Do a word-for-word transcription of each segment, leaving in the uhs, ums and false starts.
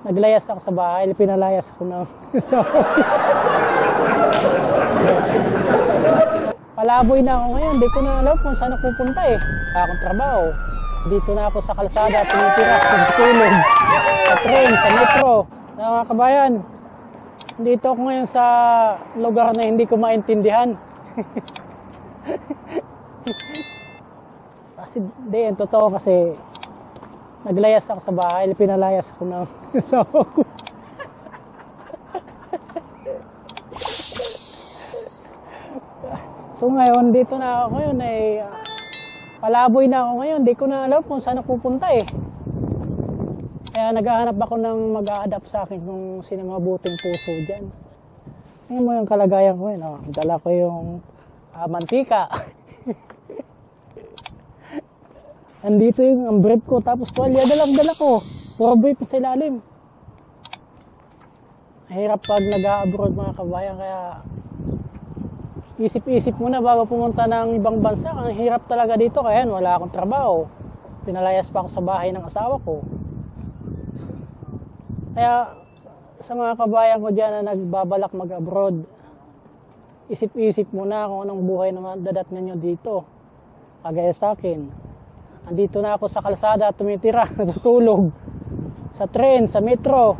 naglayas ako sa bahay, pinalayas ako ng so, palaboy na ako ngayon, di ko na alam kung saan ako pupunta eh. Akong trabaho. Dito na ako sa kalsada, tumitira, tulog, sa train, sa metro. Na mga kabayan, dito ako ngayon sa lugar na hindi ko maintindihan. Kasi di, yung totoo kasi naglayas ako sa bahay, pinalayas ako ng asawa ko. So ngayon, dito na ako ngayon eh, palaboy na ako ngayon, di ko na alam kung saan ako pupunta eh. Kaya naghahanap ako ng mag-a-adapt sa akin kung sino mabuting puso dyan. Ngayon mo yung kalagayan ko yun, oh. Dala ko yung uh, mantika. Andito yung ang brief ko, tapos tuwalya dalang-dala ko. Puro brief sa ilalim. Mahirap pag nag-a-abroad mga kabayan, kaya isip-isip muna bago pumunta ng ibang bansa. Ang hirap talaga dito, kaya wala akong trabaho. Pinalayas pa ako sa bahay ng asawa ko. Kaya sa mga kabayan ko dyan na nagbabalak mag-abroad, isip-isip muna kung anong buhay na dadatnan nyo dito. Kagaya sa akin. Andito na ako sa kalsada, tumitira, natutulog. Sa train, sa metro.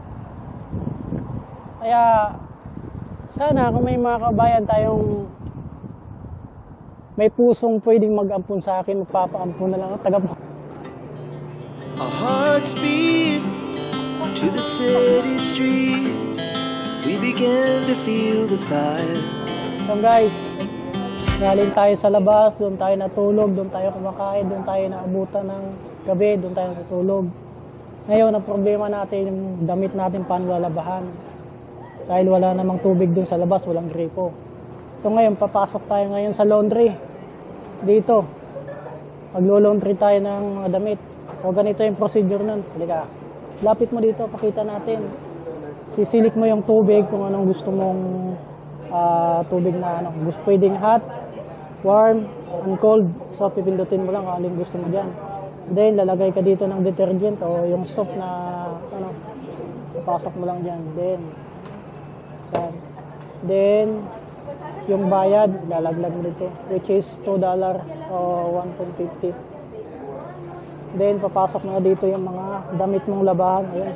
Kaya sana kung may mga kabayan tayong may pusong pwedeng mag-ampun sa akin, magpapaampun na lang ang taga mo. Our hearts beat to the city streets. We began to feel the fire. So guys, galing tayo sa labas, doon tayo natulog, doon tayo kumakain, doon tayo naabutan ng gabi, doon tayo natulog. Ngayon, ang problema natin, yung damit natin paano lalabahan. Dahil wala namang tubig doon sa labas, walang gripo. So ngayon, papasok tayo ngayon sa laundry. Dito. Maglo-laundry tayo ng mga damit. So ganito yung procedure nun. Halika. Lapit mo dito, pakita natin. Sisilik mo yung tubig kung anong gusto mong uh, tubig na ano. Gusto pwedeng hot, warm, and cold. So pipindutin mo lang kung anong gusto mo dyan. Then lalagay ka dito ng detergent o yung soap na ano. Papasok mo lang dyan. Then, yan. Then, yung bayad, lalaglag mo dito, which is two dollars o one point fifty. Then, papasok mo na dito yung mga damit mong labahan. Ayan.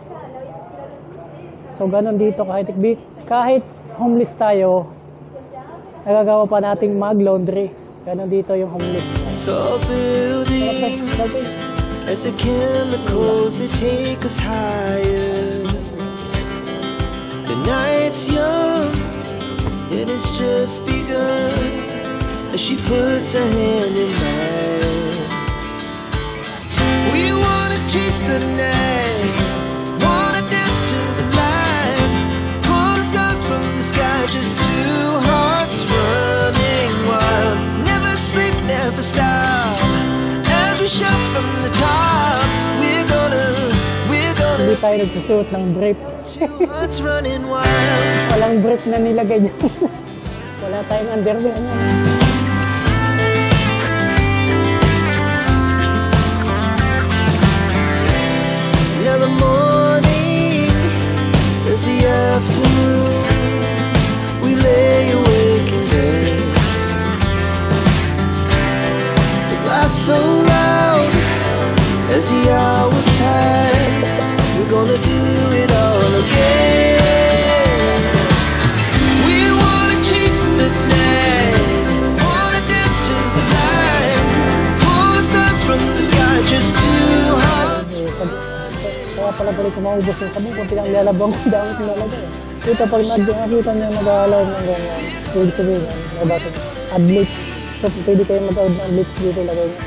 So, ganun dito kahit ikbik. Kahit homeless tayo, nagagawa pa nating mag-laundry. Ganun dito yung homeless. Tall buildings, as the chemicals, they take us higher. The night's young, it has just begun, as she puts her hand in mine. We wanna chase the night, wanna dance to the light, pull the stars from the sky, just two hearts running wild. Never sleep, never stop, as we shout from the top. We're gonna, we're gonna. Hindi tayo nagsusuot ng brief. Hearts running wild. Walang brief na nilagay niyo. Wala tayong underwear. Now the morning is the afternoon. We lay awake in bed. The glass so loud as the hours pass. We're gonna do it all again. We wanna chase the night, wanna dance to the light, pull the stars from the sky, just two hearts. Kaya pala balik ko maubos yung sabi kung pinanglalabang ko dahil pinalaga eh. Dito pag nakita niya mag-aalaw ng ganyan, pwede ko rin yan. May bato. Adlit. So pwede kayo mag-aalaw ng adlit dito lagay niya.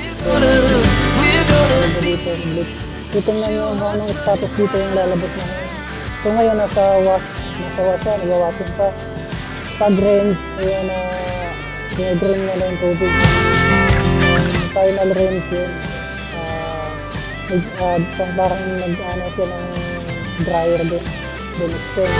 Dito, adlit. Dito na yung anong status dito yung lalabot na. So ngayon nasa wash, nasa wash siya, nag-washing pa. Pag rinse, ayan na pinadrain niya na yung tubig. Um, final rinse yun. Nag, uh, parang nag-ano siya ng dryer din. Then extend.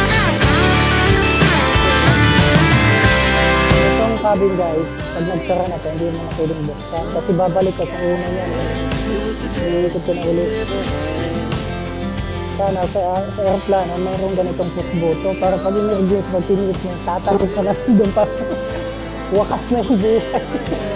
Itong cabin guys, pag nagsara na ito, hindi mo na pwedeng buksan. Kasi babalik ka sa una niya. Iikot ko na ulit. sana sa, sa airplane, mayroong ganitong push button para pag emergency, pag pinit mo, tatakot ka na doon pa. Wakas na yung buhay.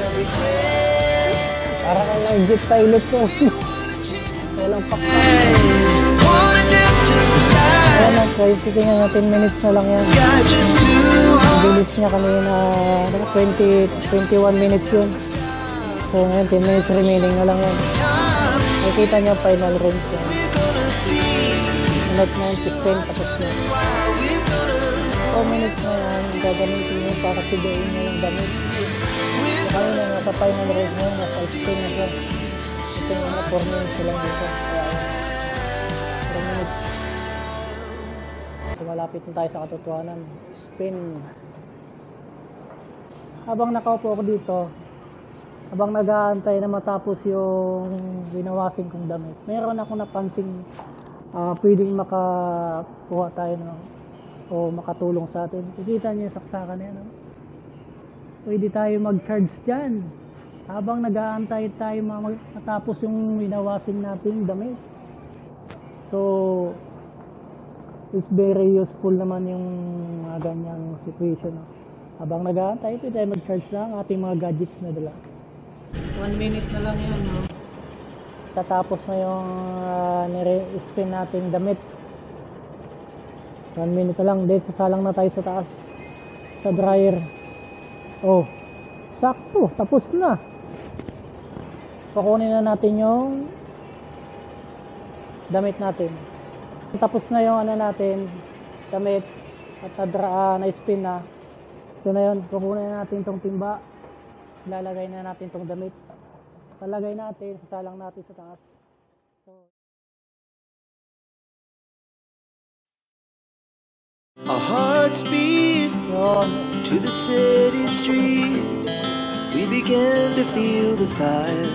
Parang ang nag-jet pilot ko. Walang paksa. Wanna dance to the light. Ayan na, guys, tingnan natin, minutes na lang yan. Sky just too hot. Bilis niya kanina, ano, twenty, twenty-one minutes yun. So ngayon, ten minutes remaining na lang yan. Time Nakikita niyo, final range yan. we're gonna be. Minute na yun, fifteen, tapos na. While we're gonna, four minutes na yan, gagamitin niyo para sigayin niyo yung damit. we're Kaya na nasa final range na yun, nasa spin na siya. Ito yung mga four minutes na lang dito. Kaya four minutes. So malapit na tayo sa katotohanan. Spin. Habang nakaupo ako dito, habang nag-aantay na matapos yung binawasin kong damit, meron ako napansing uh, pwedeng makakuha tayo no? O makatulong sa atin. Kikita niyo yung saksakan na yan. No? Pwede tayo mag-charge dyan. Habang nag-aantay tayo mag- matapos yung binawasin natin damit. So, it's very useful naman yung mga ganyang situation. No? Habang nag-aantay, pwede tayo mag-charge na ang ating mga gadgets na dala. One minute na lang yan, no? Tatapos na yung uh, nire-spin natin damit. One minute na lang. Then, sasalang na tayo sa taas. Sa dryer. Oh, sakto. Tapos na. Pakunin na natin yung damit natin. Tapos na yung ano natin, damit. At nadra, uh, na-spin na. Ito na yun. Kukunin na natin itong timba. Lalagay na natin itong damit. Talagay natin, sasalang natin sa taas. So, our hearts beat yun. to the city streets. We began to feel the fire.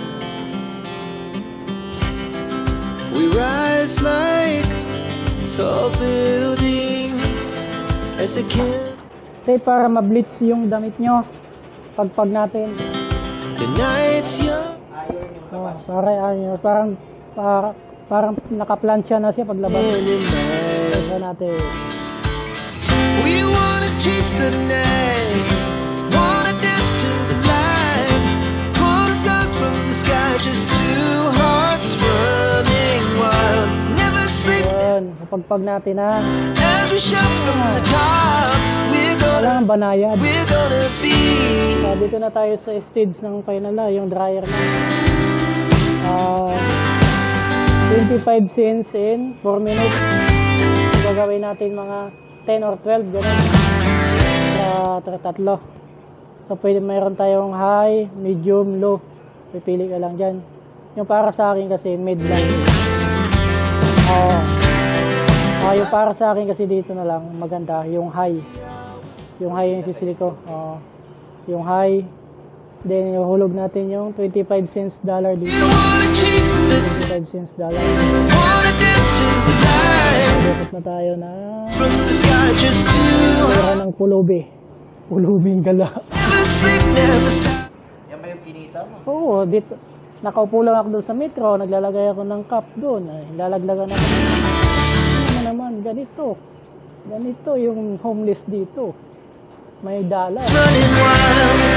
We rise like tall buildings as the can. Okay, para ma-blitz yung damit nyo. Pagpag natin. The night's young. Oh, para, ano, parang, para, parang nakaplansya na siya paglabas. And at night, Ito natin. we wanna chase the night, wanna dance to the light, pull the stars from the sky, just two hearts running wild. Never sleep Yun, kapagpag natin ha. as we shout from the top. We're gonna, Walang banayad. we're gonna be. Uh, dito na tayo sa stage ng final na, yung dryer na. Uh, twenty-five cents in four minutes. Gagawin natin mga ten or twelve, ganun. Sa tatlo. So, pwede mayroon tayong high, medium, low. Pipili ka lang dyan. Yung para sa akin kasi, mid lang. Oo. Uh, yung para sa akin kasi dito na lang, maganda. Yung high. Yung high yung sisili ko. Oo. Yung high. Then, yung hulog natin yung twenty-five cents dollar dito. We wanna chase the, twenty-five cents dollar. wanna dance to the light, Dapat na tayo na from the sky, just two hearts. pera ng pulubi. Pulubing gala. Never sleep, never stop. Oo, dito. Nakaupo lang ako doon sa metro. Naglalagay ako ng cup doon. Ay, lalaglagan ako. Ano naman, ganito. Ganito yung homeless dito. May dala. Running wild.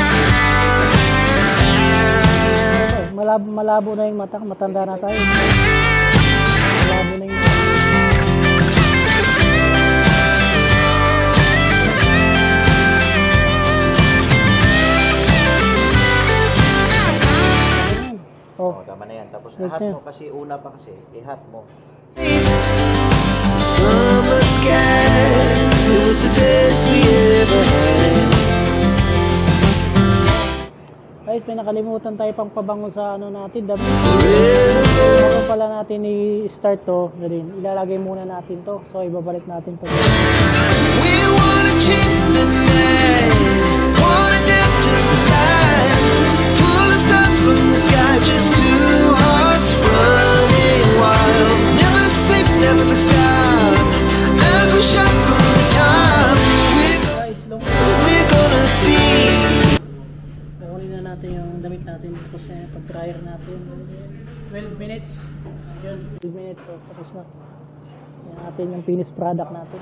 Okay, malabo, malabo na yung mata. Matanda na tayo. Malabo na yung mata. Oh, Oh, tama na yan. Tapos Right i-hat there. mo kasi una pa kasi. I-hat mo. It's summer sky. It was the best we ever had. guys, may nakalimutan tayo pang pabango sa ano natin. Dami. Forever. Bago pala natin i-start to, ganun, ilalagay muna natin to. So, ibabalik natin to. We wanna chase the night, wanna dance to the light, pull the stars from the sky, just two hearts running wild. Never sleep, never stop, as we shout from the top. We're, go- Guys, long we're gonna be. kukunin na natin yung damit natin. Tapos na pag-dryer natin. twelve minutes. Yun, twelve minutes. So, tapos na. Yan natin yung finished product natin.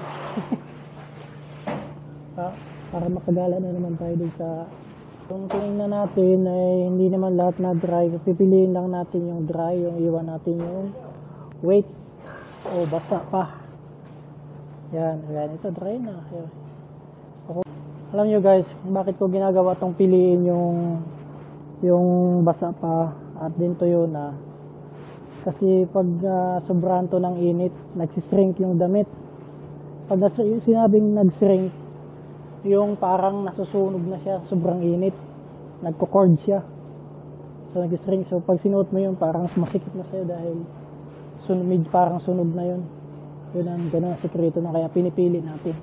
Pa- para makagala na naman tayo dun sa... Kung tingnan natin ay hindi naman lahat na dry. Pipiliin lang natin yung dry, yung iwan natin yung wet o basa pa. Yan, yan ito dry na. Yan. Ako, alam nyo guys, bakit ko ginagawa tong piliin yung yung basa pa at din tuyo na. Kasi pag uh, sobrahan to ng init, nagsishrink yung damit. Pag nas- sinabing nagshrink, yung parang nasusunog na siya, sobrang init, nagko-cord siya, so nag-shrink. So pag sinuot mo yun, parang masikip na sa'yo dahil sunog, parang sunog na yun. Yun ang ganun ang sekreto na kaya pinipili natin.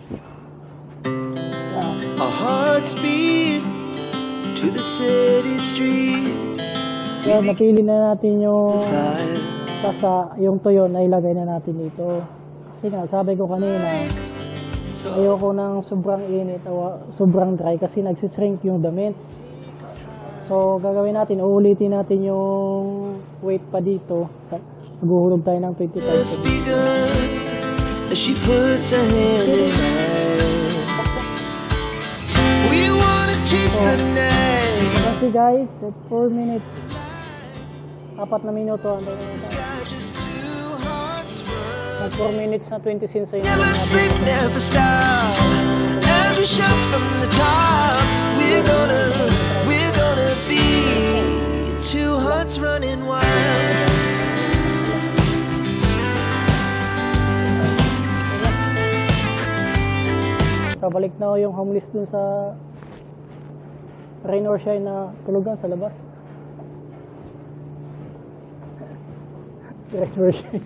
Yeah. Our hearts beat to the city streets. Kaya napili na natin yung Fire. basa, yung tuyo na ilagay na natin dito. Kasi nga, sabi ko kanina, ayoko ng sobrang init o sobrang dry kasi nagsishrink yung damit. So gagawin natin, uulitin natin yung weight pa dito. Maghuhulog tayo ng twenty-five. Just begun as she puts her hand in mine. We wanna chase the night. Kasi guys, at four minutes, apat na minuto, antay na natin. Sky just two hearts run. At four minutes na twenty cents yung Never sleep, never stop. As we shout from the top, we're gonna, we're gonna be two hearts running wild. Pabalik na yung homeless dun sa rain or shine na tulugan sa labas. Rain or shine.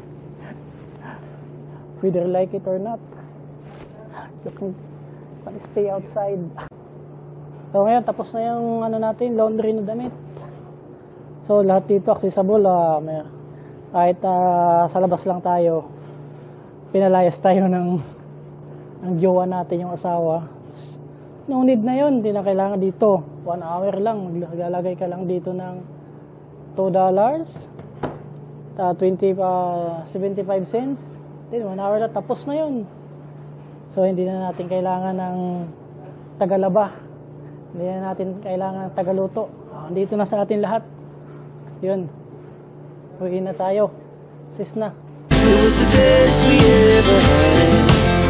Whether like it or not, you can stay outside. So ngayon, tapos na yung ano natin, laundry na damit. So lahat dito accessible. Uh, may, kahit uh, sa labas lang tayo, pinalayas tayo ng ang jowa natin, yung asawa. No need na yun, hindi na kailangan dito. One hour lang, maglalagay ka lang dito ng two dollars, uh, twenty, uh, seventy-five cents. Then one hour na, tapos na yun. So hindi na natin kailangan ng tagalaba. Hindi na natin kailangan ng tagaluto. Uh, dito na sa atin lahat. Yun. Uwi na tayo. Sis na. It was the best we ever had.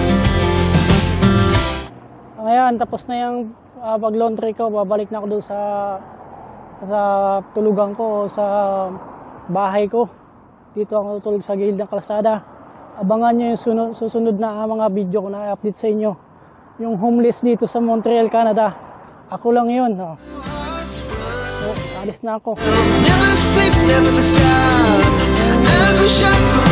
Ngayon, tapos na yung uh, pag-laundry ko, babalik na ako doon sa sa tulugan ko, sa bahay ko. Dito ako tutulog sa gilid ng kalsada. Abangan nyo yung sunod, susunod na mga video ko na i-update sa inyo. Yung homeless dito sa Montreal, Canada. Ako lang yun. Oh. So, alis na ako. Never sleep, never stop. As we shout from